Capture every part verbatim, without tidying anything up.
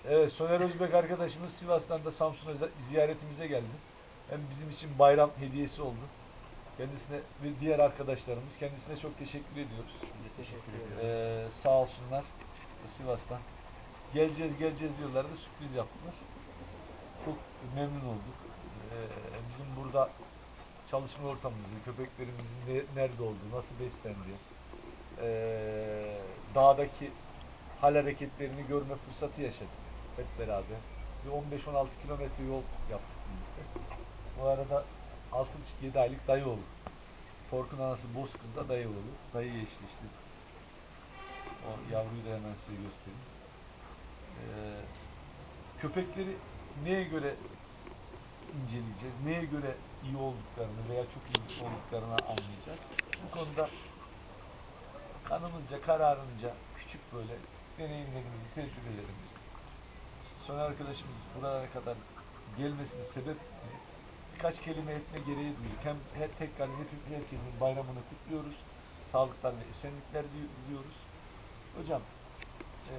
Evet, Soner Özbek arkadaşımız Sivas'tan da Samsun'a ziyaretimize geldi. Hem bizim için bayram hediyesi oldu. Kendisine ve diğer arkadaşlarımız kendisine çok teşekkür ediyoruz. Biz de teşekkür ediyoruz. Ee, sağ olsunlar Sivas'tan. Geleceğiz geleceğiz diyorlardı, sürpriz yaptılar. Çok memnun olduk. Ee, bizim burada çalışma ortamımızı, köpeklerimizin ne, nerede olduğu, nasıl beslendiği, ee, dağdaki hal hareketlerini görme fırsatı yaşadık hep beraber. Bir on beş on altı kilometre yol yaptık birlikte. Bu arada altı buçuk yedi aylık dayı oğlu. Fork'un anası Bozkız da dayı oğlu. Dayı eşleşti. O yavruyu da hemen size göstereyim. Ee, köpekleri neye göre inceleyeceğiz? Neye göre iyi olduklarını veya çok iyi olduklarını anlayacağız. Bu konuda kanımızca, kararınca küçük böyle deneyimlerimizi, tecrübelerimizi işte son arkadaşımız buralara kadar gelmesinin sebep birkaç kelime etme gereği duyduk. Hem her tekrar hep herkesin bayramını kutluyoruz. Sağlıklar ve esenlikler diliyoruz. Hocam e,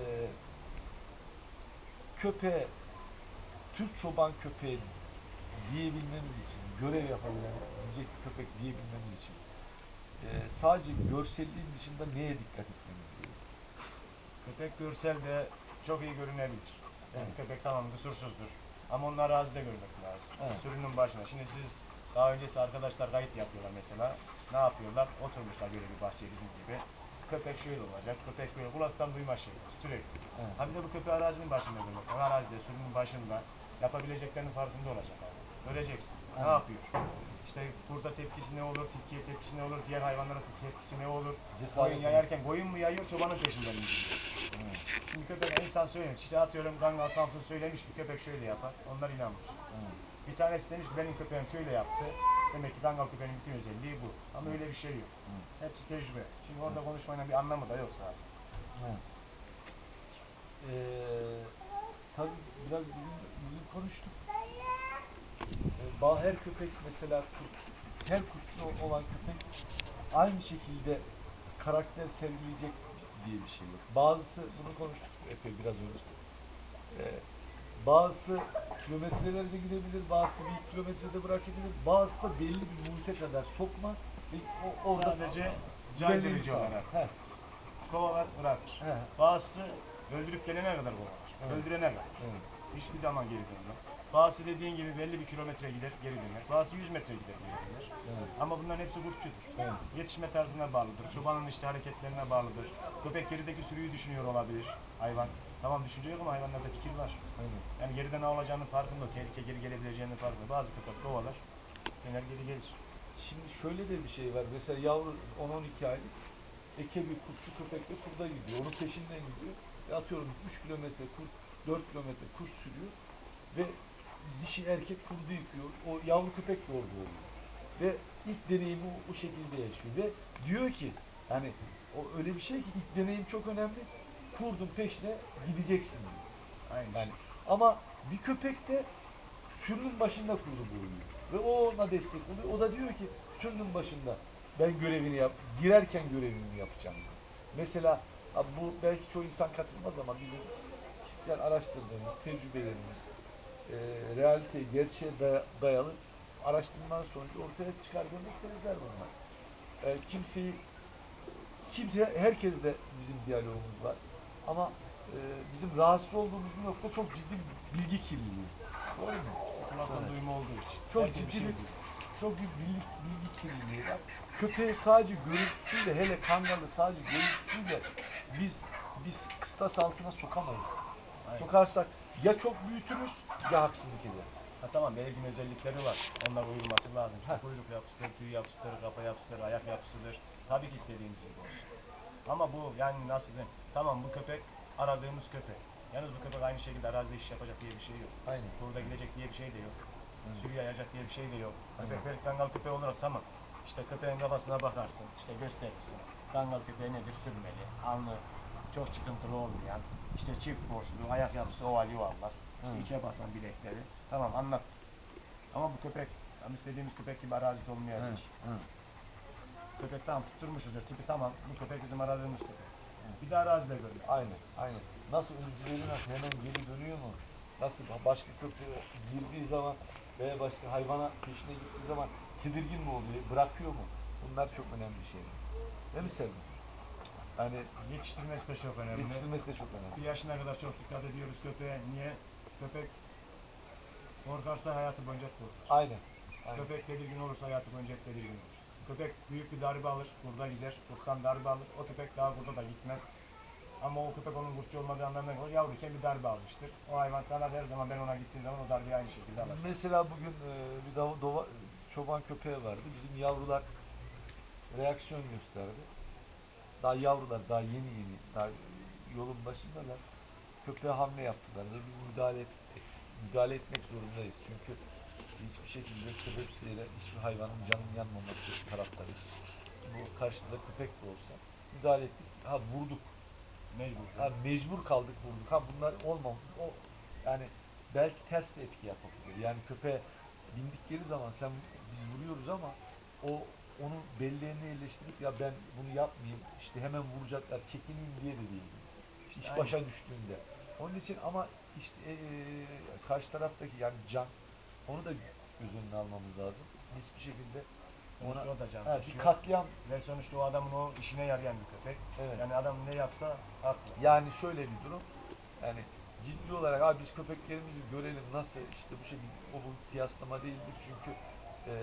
köpeğe, Türk çoban köpeği diyebilmemiz için, görev yapabilen bir köpek diyebilmemiz için e, sadece görselliğin dışında neye dikkat etmemiz gerekiyor? Köpek görselde çok iyi görünebilir. Yani Evet. köpek tamam kusursuzdur. Ama onu arazide görmek lazım. Evet. Sürünün başına. Şimdi siz daha öncesi arkadaşlar kayıt yapıyorlar mesela. Ne yapıyorlar? Oturmuşlar böyle bir bahçeye bizim gibi. Köpek şöyle olacak, köpek böyle kulaktan duyma şey sürekli. Evet. Ha bir de bu köpeği arazinin başında görmek. Yani arazide, sürünün başında yapabileceklerinin farkında olacak abi. Göreceksin. Evet. Ne yapıyor? İşte burada tepkisi ne olur, tilkiye tepkisi ne olur, diğer hayvanlara tepkisi ne olur? Cesaret Koyun yayarken koyun mu yayıyor, çobanın peşinden mi gidiyor? Evet. Şimdi köpek insan söylemiş, işte atıyorum Kangal Samsun söylemiş ki köpek şöyle yapar, onlar inanmış. Evet. Bir tanesi demiş ki benim köpeğim şöyle yaptı, demek ki Kangal köpeğinin bütün özelliği bu. Ama öyle bir şey yok. Evet. Hepsi tecrübe. Şimdi orada konuşmanın bir anlamı da yok zaten. Evet. Ee, tabii biraz bugün, bugün konuştuk. Ee, her köpek mesela kurt, her kurtlu olan köpek aynı şekilde karakter sergileyecek diye bir şey yok. Bazısı, bunu konuştuk epey biraz önce. Ee, bazısı kilometrelerce gidebilir, bazısı bir kilometrede bırakabilir, bazısı da belli bir muhite kadar sokma ve o, orada Sadece caydırıcı sağlar. olarak. He, Kovalar bırakır. he, Bazısı öldürüp gelene kadar kovalar. Evet. Öldürene kadar. evet, Hiçbir zaman geri dönmez. Bazısı dediğin gibi belli bir kilometre gider, geri döner. Bazısı yüz metre gider, geri döner. evet, Ama bunların hepsi kuşçudur. evet. Yetişme tarzına bağlıdır. Çobanın işte hareketlerine bağlıdır. Köpek gerideki sürüyü düşünüyor olabilir hayvan. Tamam düşünce yok ama hayvanlarda fikir var. Aynen. Yani geride ne olacağının farkında, tehlike geri gelebileceğinin farkında. Bazı köpek kovalar, döner geri gelir. Şimdi şöyle de bir şey var. Mesela yavru on on iki aylık eke bir kurtçu köpekle kurda gidiyor. Onun peşinden gidiyor. Ve atıyorum üç kilometre kurt, dört kilometre kurt sürüyor. Ve dişi erkek kurdu yıkıyor. O yavru köpek de orada oluyor. Ve ilk deneyimi o, o şekilde yaşıyor. Ve diyor ki yani o öyle bir şey ki ilk deneyim çok önemli. Kurdun peşine gideceksin diyor. Aynen. Yani ama bir köpek de sürünün başında kurdu bulunuyor. Ve o ona destek oluyor. O da diyor ki sürünün başında ben görevini yap, girerken görevimi yapacağım diyor. Mesela abi bu belki çoğu insan katılmaz ama bizim kişisel araştırdığımız tecrübelerimiz, e, realite, gerçeğe dayalı araştırmalar sonucu ortaya çıkardığımız tezler bunlar. E, kimseyi, kimse, herkesle bizim diyalogumuz var. Ama e, bizim rahatsız olduğumuz bir nokta çok ciddi bir bilgi kirliliği. Doğru mu? Kulaktan Evet. duyma olduğu için. Çok Herkes ciddi şey bir, diyor. çok büyük bilgi, bilgi kirliliği var. Köpeği sadece görüntüsüyle, hele kangalı sadece görüntüsüyle biz biz kıstas altına sokamayız. Aynen. Sokarsak ya çok büyütürüz ya haksızlık ederiz. Ha tamam belirgin özellikleri var. Onlar uyulması lazım. İşte Heh. kuyruk yapısıdır, tüy yapısıdır, kafa yapısıdır, ayak yapısıdır. Tabii ki istediğimiz gibi olsun. Ama bu yani nasıl diyeyim? Tamam bu köpek aradığımız köpek. Yalnız bu köpek aynı şekilde arazide iş yapacak diye bir şey yok. Aynen. Burada gidecek diye bir şey de yok. Evet. Sürü yayacak diye bir şey de yok. Aynen. Köpek belki kangal köpeği olarak tamam. İşte köpeğin kafasına bakarsın, işte gösterirsin. Kangal köpeği nedir? Sürmeli, alnı çok çıkıntılı olmayan, işte çift borslu, ayak yapısı oval yuvarlak, işte Hı. içe basan bilekleri. Tamam anlat. Ama bu köpek, tam istediğimiz köpek gibi arazide olmayabilir. Evet, evet. Köpek tamam tutturmuşuzdur, tipi tamam, bu köpek bizim aradığımız köpek. Bir de arazide görmek. Aynen, aynen. nasıl öncüleri nasıl hemen geri dönüyor mu? Nasıl başka köpeğe girdiği zaman veya başka hayvana peşine gittiği zaman tedirgin mi oluyor, bırakıyor mu? Bunlar çok önemli şeyler. Değil mi Selma? Yani Yetiştirmesi de çok önemli. yetiştirmesi de çok önemli. Bir yaşına kadar çok dikkat ediyoruz köpeğe. Niye? Köpek korkarsa hayatı boyunca korkar. Aynen. Aynen. Köpek tedirgin olursa hayatı boyunca tedirgin olur. Köpek büyük bir darbe alır, burada gider, kurttan darbe alır. O köpek daha burada da gitmez. Ama o köpek onun kurtçu olmadığı anlamına gelir. Yavruyken bir darbe almıştır. O hayvan sana her zaman ben ona gittiğim zaman o darbeyi aynı şekilde alır. Mesela bugün e, bir dava, dova, çoban köpeği vardı. Bizim yavrular reaksiyon gösterdi. Daha yavrular, daha yeni yeni, daha yolun başındalar. Köpeğe hamle yaptılar ve biz müdahale, et, müdahale etmek zorundayız. Çünkü hiçbir şekilde sebepsiyle hiçbir hayvanın canının yanmaması taraftarıyız. Bu karşıda köpek de olsa müdahale ettik. Ha vurduk. Mecbur. Ha mecbur kaldık vurduk. Ha bunlar olmam. O yani belki ters de etki yapabilir. Yani köpeğe bindikleri zaman sen biz vuruyoruz ama o onun belleğini yerleştirip ya ben bunu yapmayayım işte hemen vuracaklar çekineyim diye de değil. İş Aynen. başa düştüğünde. Onun için ama işte e, karşı taraftaki yani can onu da göz önüne almamız lazım. Hiçbir şekilde ona Sonuçta o da can ha, bir taşıyor. katliam Ve sonuçta o adamın o işine yarayan bir köpek. evet. Yani adam ne yapsa haklı. Yani şöyle bir durum. Yani ciddi olarak abi biz köpeklerimizi görelim nasıl işte bu şekilde o bu kıyaslama değildir çünkü e,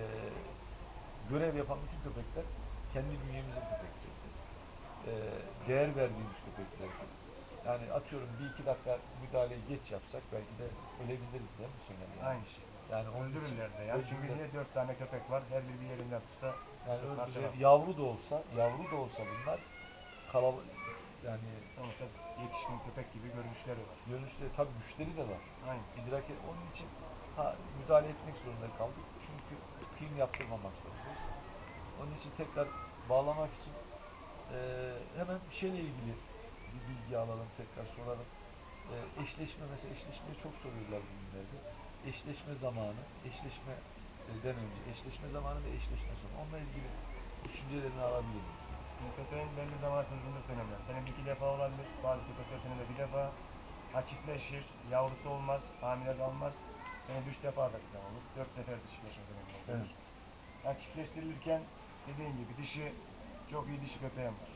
görev yapan bütün köpekler kendi bünyemizin köpekleridir. E, değer verdiğimiz köpeklerdir. Yani atıyorum bir iki dakika müdahaleyi geç yapsak belki de ölebiliriz değil mi Soner? Yani? Aynı şey. Yani onun için Öldürürler de. Yani çünkü öldürürler. niye dört tane köpek var? Her biri bir yerinden tutsa Yani parçalar. öldürürler. Yavru da olsa, yavru da olsa bunlar kalabalık yani Sonuçta yetişkin köpek gibi görünüşleri var. görünüşte tabii güçleri de var. Aynen. İdrak et. Onun için ha, müdahale etmek zorunda kaldık. Çünkü kıyım yaptırmamak zorundayız. Onun için tekrar bağlamak için eee, hemen bir şeyle ilgili bir bilgi alalım, tekrar soralım. Eee, eşleşme mesela eşleşmeyi çok soruyorlar bugünlerde. Eşleşme zamanı, eşleşmeden önce, eşleşme zamanı ve eşleşme sonu. Onunla ilgili düşüncelerini alabilir miyim? Şimdi köpeğin belli zaman hızlılık önemli. Senin iki defa olabilir. Bazı köpekler senin de bir defa. Ha çiftleşir, yavrusu olmaz, hamile kalmaz. Senin üç defa da kızan olur. Dört sefer de çiftleşme önemli. Evet. Yani çiftleştirilirken dediğin gibi dişi, çok iyi dişi köpeğim var.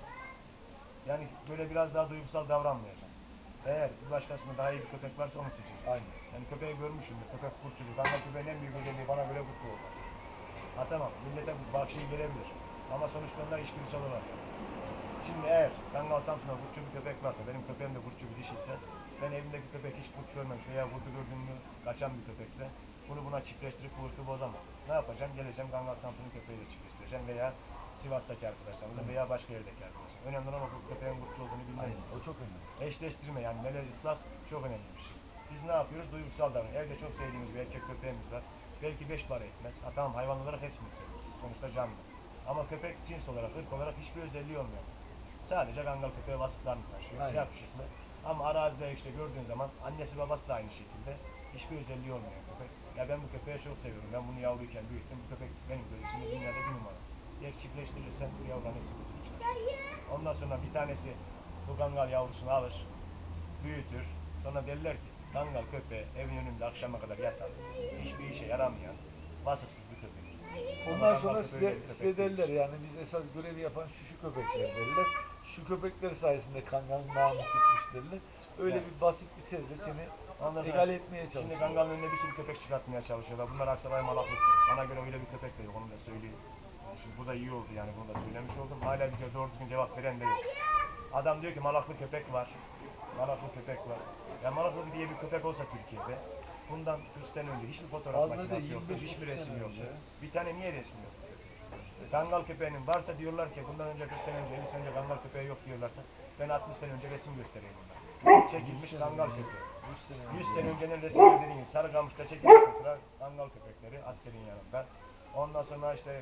Yani böyle biraz daha duygusal davranmayacak. Eğer bir başkasında daha iyi bir köpek varsa onu seçecek. Aynen. Yani köpeği görmüşsündür, köpek kurtçulu. Kangal köpeğin en büyük özelliği bana göre kurtlu olmaz. Ha tamam, millete bak şey gelebilir. Ama sonuçta onlar içgüdüsel olarak. Şimdi eğer Kangal Samsun'da kurtçu bir köpek varsa, benim köpeğim de kurtçu bir dişiyse, ben evimdeki köpek hiç kurt görmemiş veya kurtu gördüğüm mü kaçan bir köpekse, bunu buna çiftleştirip kurtu bozamam. Ne yapacağım? Geleceğim Kangal Samsun'un köpeğiyle çiftleştireceğim veya Sivas'taki arkadaşlarımla veya başka yerdeki arkadaşlar. Önemli olan o köpeğin kurtçu olduğunu bilmemiz. Aynen. O çok önemli. Eşleştirme yani melez ıslah çok önemli bir şey. Biz ne yapıyoruz? Duygusal davranış. Evde çok sevdiğimiz bir erkek köpeğimiz var. Belki beş para etmez. Ha tamam hayvan olarak hepsini seviyoruz. Sonuçta canlı. Ama köpek cins olarak, ırk olarak hiçbir özelliği olmuyor. Sadece Kangal köpeği vasıflarını taşıyor. Aynen. Yakışıklı. Ama arazide işte gördüğün zaman annesi babası da aynı şekilde. Hiçbir özelliği olmuyor köpek. Ya ben bu köpeği çok seviyorum. Ben bunu yavruyken büyüttüm. Bu köpek benim gözümde dünyada bir numara. Eğer çiftleştirirsen bu yavruların hepsi kutucu çıkar. Ondan sonra bir tanesi bu Kangal yavrusunu alır, büyütür. Sonra derler ki Kangal köpeği evin önünde akşama kadar yatar. Hiçbir işe yaramayan vasıfsız bir köpek. Ondan Kangal sonra köpeği size, öyle bir köpek size değil. derler yani biz esas görevi yapan şu şu köpekler derler. Şu köpekler sayesinde Kangal'ın namı çıkmış derler. Öyle Evet. bir basit bir tezle seni Ondan sonra egale etmeye Şimdi çalışıyor. Kangal'ın önüne bir sürü köpek çıkartmaya çalışıyorlar. Bunlar Aksaray Malaklısı. Bana göre öyle bir köpek de yok. Onu da söyleyeyim. Yani şimdi bu da iyi oldu yani bunu da söylemiş oldum. Hala bir kere doğru düzgün cevap veren de yok. Adam diyor ki Malaklı köpek var. Malaklı köpek var. Ya Malaklı diye bir köpek olsa Türkiye'de bundan kırk sene önce hiçbir fotoğraf Fazla değil, makinesi yoktu, yirmi beş hiçbir otuz resim sene yoktu. önce. Bir tane niye resmi yok? Kangal köpeğinin varsa diyorlar ki bundan önce kırk sene önce, elli sene önce Kangal köpeği yok diyorlarsa ben altmış sene önce resim göstereyim bunlar. Çekilmiş sene Kangal önce. köpeği. yüz sene yüz önce. sene öncenin resimleri dediğiniz Sarıkamış'ta çekilmiş mesela Kangal köpekleri askerin yanında. Ondan sonra işte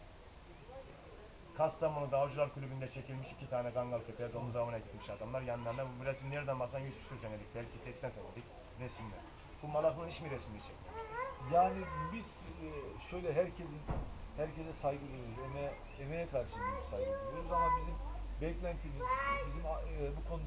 Kastamonu'da Avcılar Kulübü'nde çekilmiş iki tane Kangal köpeği domuz avına gitmiş adamlar yanlarında. Bu resim nereden baksan yüz küsur senelik belki seksen senelik resimler. Bu Malaklı'nın hiç mi resmini çekmiyor? Yani biz e, şöyle herkesin herkese saygı duyuyoruz. Emeğe, emeğe karşı büyük saygı duyuyoruz ama bizim beklentimiz bizim e, bu konuda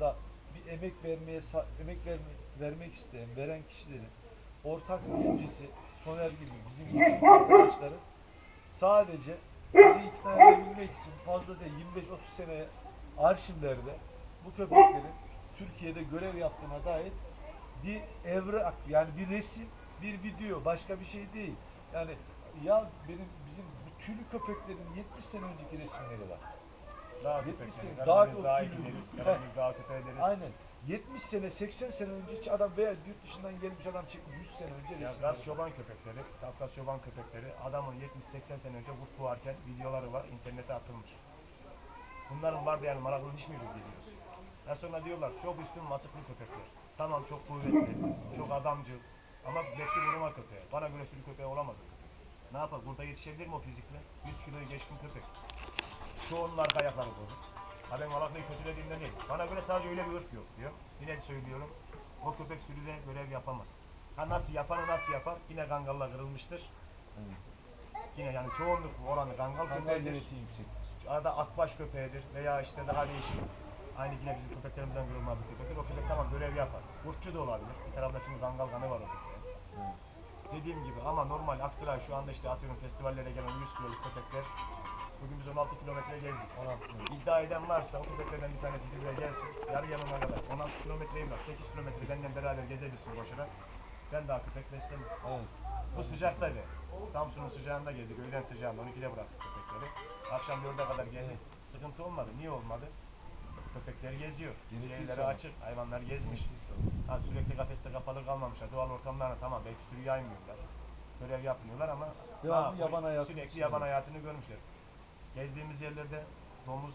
bir emek vermeye sa- emek verme, vermek isteyen, veren kişilerin ortak düşüncesi Soner gibi bizim gibi arkadaşların sadece bizi ikna edebilmek için fazla değil yirmi beş otuz sene arşivlerde bu köpeklerin Türkiye'de görev yaptığına dair bir evrak yani bir resim, bir video, başka bir şey değil. Yani ya benim bizim bu tüylü köpeklerin yetmiş sene önceki resimleri var. Daha yetmiş köpekleri, sene daha Karadeniz daha iyi tüylü. gideriz, Bak, Karadeniz daha köpeğe deriz. aynen. yetmiş sene, seksen sene önce hiç adam veya yurt dışından gelmiş adam çekmiş yüz sene önce Ya resimleri. Gaz çoban köpekleri, Kafkas çoban köpekleri adamın yetmiş seksen sene önce kurt boğarken videoları var, internete atılmış. Bunların vardı yani Maraklı'nın hiç mi biliyoruz? Ya sonra diyorlar çok üstün vasıflı köpekler. Tamam çok kuvvetli, çok adamcıl ama bekçi koruma köpeği. Bana göre sürü köpeği olamadı. Ne yapar? Burada yetişebilir mi o fizikle? yüz kiloyu geçkin köpek. Çoğunun arka ayakları bozuk. Ha ben Malatya'yı kötülediğimden değil. Bana göre sadece öyle bir ırk yok diyor. Yine söylüyorum. O köpek sürüde görev yapamaz. Ha nasıl yapanı nasıl yapar? Yine kangalla kırılmıştır. Evet. Yine yani çoğunluk oranı kangal Kangal köpeğidir. genetiği yüksektir. Arada akbaş köpeğidir veya işte daha değişik. Aynı yine bizim köpeklerimizden kırılma bir köpektir. O köpek tamam görev yapar. Kurtçu da olabilir. Bir tarafta şimdi kangal kanı var o köpeğin. Evet. Dediğim gibi ama normal Aksaray şu anda işte atıyorum festivallere gelen yüz kiloluk köpekler. Bugün biz on altı kilometre gezdik. on altı kilometre. İddia eden varsa o köpeklerden bir tanesi buraya gelsin. Yarı yanına kadar. on altı kilometreyim var. sekiz kilometre benden beraber gezebilsin koşarak. Ben daha köpek beslemem. Evet. Bu sıcakta be. Samsun'un sıcağında gezdik. Öğlen sıcağında on ikide bıraktık köpekleri. Akşam dörde kadar gezdik. Sıkıntı olmadı. Niye olmadı? Köpekler geziyor. Gerekirse Şeyleri ama. açık. Hayvanlar gezmiş. Gerekirse Ha, sürekli kafeste kapalı kalmamışlar. Doğal ortamlarına tamam belki sürü yaymıyorlar. Görev yapmıyorlar ama Devamlı ha, yaban hayatı sürekli içinde. yaban hayatını görmüşler. Gezdiğimiz yerlerde domuz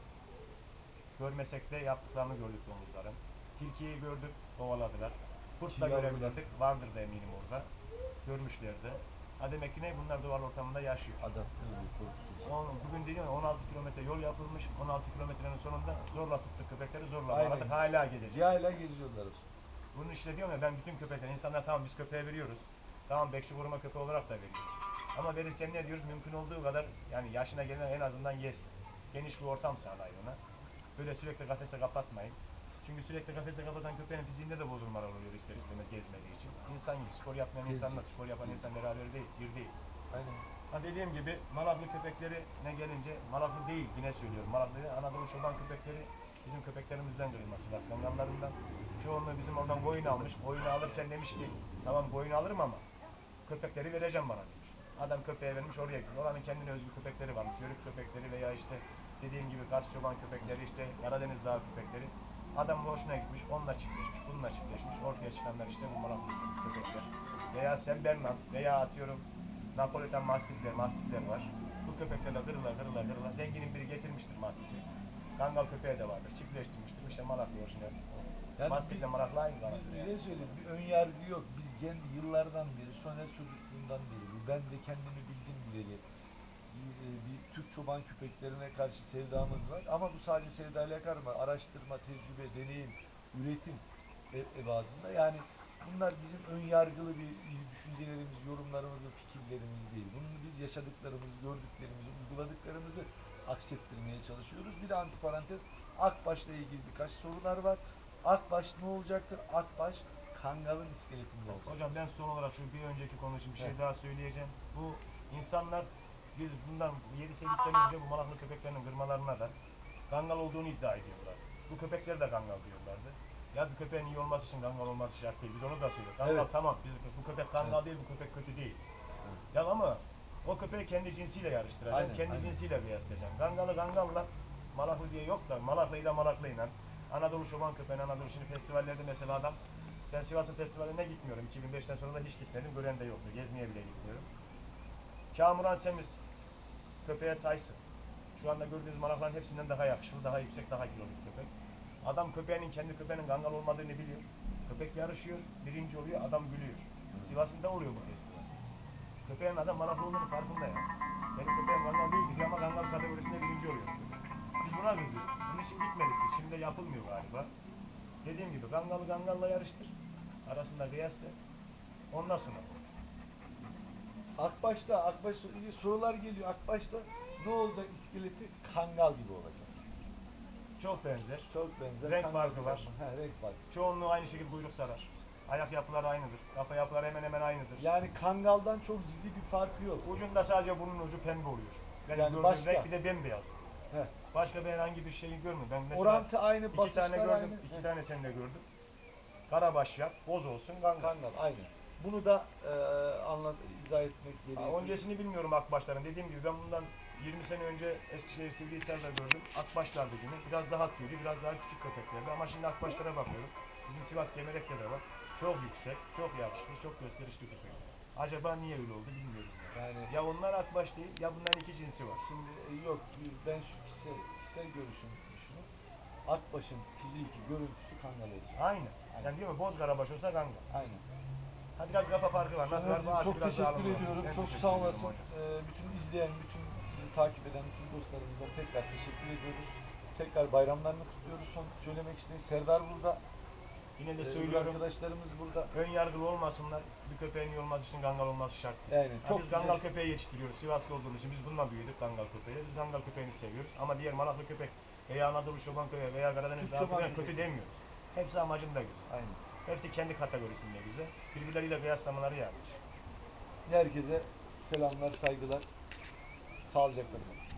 görmesek de yaptıklarını gördük domuzların. Tilkiyi gördük, kovaladılar. Kurt da Tilki görebilirdik. Vardır da eminim orada. Görmüşlerdi. Ha demek ki ne? Bunlar doğal ortamında yaşıyor. Adapte oluyor, korkusuz. On, bugün dedim ya on altı kilometre yol yapılmış. on altı kilometrenin sonunda zorla tuttuk köpekleri, zorla Aynen. bağladık. Hala gezecek. Yayla geziyorlar. Bunun işte diyorum ya ben bütün köpekler, insanlar tamam biz köpeğe veriyoruz. Tamam bekçi koruma köpeği olarak da veriyoruz. Ama verirken ne diyoruz? Mümkün olduğu kadar yani yaşına gelen en azından yesin. Geniş bir ortam sağlayın ona. Böyle sürekli kafese kapatmayın. Çünkü sürekli kafese kapatan köpeğin fiziğinde de bozulmalar oluyor ister istemez gezmediği için. İnsan gibi spor yapmayan Geziyor. insanla spor yapan insan beraber değil, bir değil. Aynen. Ha dediğim gibi Malaklı köpekleri ne gelince Malaklı değil yine söylüyorum. Malaklı değil, Anadolu çoban köpekleri bizim köpeklerimizden kırılma Sivas Kangallarından. Çoğunluğu bizim oradan koyun almış. Koyunu alırken demiş ki tamam koyunu alırım ama köpekleri vereceğim bana demiş. Adam köpeğe vermiş oraya gidiyor. Oranın kendine özgü köpekleri varmış. Yörük köpekleri veya işte dediğim gibi Kars çoban köpekleri işte Karadeniz dağı köpekleri. Adam hoşuna gitmiş, onunla çiftleşmiş, bununla çiftleşmiş. Ortaya çıkanlar işte bu Malaklı köpekler. Veya Sen Bernard veya atıyorum Napolitan mastifler, mastifler var. Bu köpeklerle kırıla kırıla kırıla. Zenginin biri getirmiştir mastifi. Kangal köpeği de vardır. Çiftleştirmiştir. İşte Malaklı orijinal. Yani Mastifle biz- Malaklı aynı Biz kanasını bize yani. söyleyeyim, bir ön yargı yok. Biz kendi yıllardan beri, Soner çocukluğundan beri, ben de kendimi bildim bileli bir, e, bir Türk çoban köpeklerine karşı sevdamız var. Ama bu sadece sevdayla kalmaz. Araştırma, tecrübe, deneyim, üretim e- ebadında. Yani bunlar bizim ön yargılı bir bir düşüncelerimiz, yorumlarımız ve fikirlerimiz değil. Bunu biz yaşadıklarımızı, gördüklerimizi, uyguladıklarımızı aksettirmeye çalışıyoruz. Bir de antiparantez, Akbaş'la ilgili birkaç sorular var. Akbaş ne olacaktır? Akbaş Kangal'ın iskeletinde olacak. Hocam ben son olarak şu bir önceki konu için bir şey Evet. daha söyleyeceğim. Bu insanlar biz bundan yedi sekiz sene önce bu Malaklı köpeklerinin kırmalarına da kangal olduğunu iddia ediyorlar. Bu köpekler de kangal diyorlardı. Ya bu köpeğin iyi olması için kangal olması şart değil. Biz onu da söylüyoruz. Kangal Evet. tamam. Biz, bu köpek kangal Evet. değil, bu köpek kötü değil. Evet. Ya ama o köpeği kendi cinsiyle yarıştıracaksın. Aynen, Kendi aynen. cinsiyle kıyaslayacaksın. Kangalı kangalla Malaklı diye yok da Malaklıyı da Malaklıyla. Anadolu çoban köpeğini Anadolu şimdi festivallerde mesela adam ben Sivas'ın festivaline gitmiyorum. iki bin beşten sonra da hiç gitmedim. Gören de yoktu. Gezmeye bile gitmiyorum. Kamuran Semiz köpeğe Tyson. Şu anda gördüğünüz Malakların hepsinden daha yakışıklı, daha yüksek, daha kilolu bir köpek. Adam köpeğinin kendi köpeğinin kangal olmadığını biliyor. Köpek yarışıyor, birinci oluyor, adam gülüyor. Sivas'ın da oluyor bu festival. Köpeğin adam Malaklı olduğunu farkında ya. Benim köpeğim kangal değil diyor ama kangal kategorisinde birinci oluyor. Biz buna kızıyoruz. Bunun için gitmedik biz. Şimdi de yapılmıyor galiba. Dediğim gibi kangalı kangalla yarıştır. Arasında kıyasla. Ondan sonra. Akbaş'ta, Akbaş'ta ilgili sorular geliyor. Akbaş'ta ne olacak iskeleti? Kangal gibi olacak. Çok benzer. Çok benzer. Renk kangal farkı var. gibi. He, renk farkı. Çoğunluğu aynı şekilde kuyruk sarar. Ayak yapıları aynıdır. Kafa yapıları hemen hemen aynıdır. Yani kangaldan çok ciddi bir farkı yok. Ucunda sadece burnun ucu pembe oluyor. Benim Yani gördüğüm başka? renk bir de bembeyaz. He. Başka ben herhangi bir şeyi görmedim. Ben mesela Orantı aynı, iki basışlar tane gördüm, aynı. iki He. tane seni de gördüm. Karabaş yap, boz olsun, kangal. Kangal aynı. Bunu da e, anlat, izah etmek Ha, gerekiyor. öncesini bilmiyorum akbaşların. Dediğim gibi ben bundan yirmi sene önce Eskişehir Sivrihisar'da gördüm. Akbaşlardı yine. Biraz daha tüylü, biraz daha küçük köpeklerdi. Ama şimdi akbaşlara bakıyorum. Bizim Sivas Gemerek'te de var. Çok yüksek, çok yakışıklı, çok gösterişli köpek. Acaba niye öyle oldu bilmiyoruz. Yani. Yani Ya onlar akbaş değil, ya bunların iki cinsi var. şimdi e, yok, ben şu kişisel, kişisel görüşüm düşünüp Akbaş'ın fiziki görüntüsü kangal olur. Aynı. Yani diyor mu boz karabaş olsa kangal. Aynen. Ha biraz kafa farkı var. Nasıl var? Ömerciğim, Bazı çok biraz daha teşekkür alımlı. ediyorum. Ben Çok teşekkür sağ ediyorum olasın. hocam. Ee, bütün izleyen, bütün bizi takip eden bütün dostlarımıza tekrar teşekkür ediyoruz. Tekrar bayramlarını kutluyoruz. Son söylemek istediğim Serdar burada. Yine de Ee, söylüyorum. arkadaşlarımız burada. Ön yargılı olmasınlar. Bir köpeğin iyi olması için kangal olması şart değil. Yani Ha, çok biz güzel. kangal köpeği yetiştiriyoruz. Sivaslı olduğumuz için biz bununla büyüdük kangal köpeği. Biz kangal köpeğini seviyoruz. Ama diğer malaklı köpek veya Anadolu Çoban köpeği veya Karadeniz Türk Dağ çoban köpeği köpeği. kötü demiyoruz. Hepsi amacında güzel. Aynen. Hepsi kendi kategorisinde güzel. Birbirleriyle kıyaslamaları yanlış. Herkese selamlar, saygılar. Sağlıcakla kalın.